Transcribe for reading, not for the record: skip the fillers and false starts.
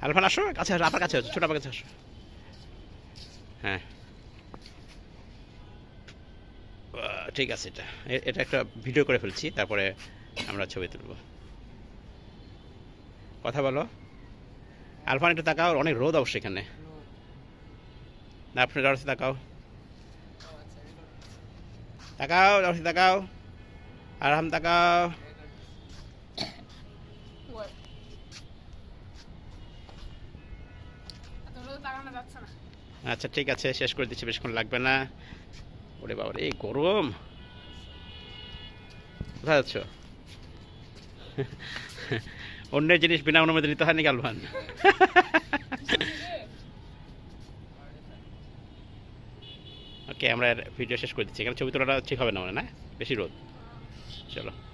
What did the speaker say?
আলফান আসো, কাছে আসো, আপনার কাছে আসো, ছোট আপনার কাছে আসো। হ্যাঁ ঠিক আছে, এটা এটা একটা ভিডিও করে ফেলছি, তারপরে আমরা ছবি তুলব। কথা বলো। আলফান একটু তাকাও, অনেক রোদ অবশ্যই এখানে। না আপনি রসে তাকাও, তাকাও রসে তাকাও, আরহাম তাকাও। আচ্ছা ঠিক আছে, শেষ করে দিচ্ছি, বেশিক্ষণ লাগবে না। ওরে বাবা এই গরম। কোথায় যাচ্ছ? অন্যের জিনিস বিনা অনুমতি নিতে হয় নাকি আলফান? ওকে, আমরা ভিডিও শেষ করে দিচ্ছি, এখানে ছবি তোলাটা ঠিক হবে না মানে, না বেশি রোদ। চলো।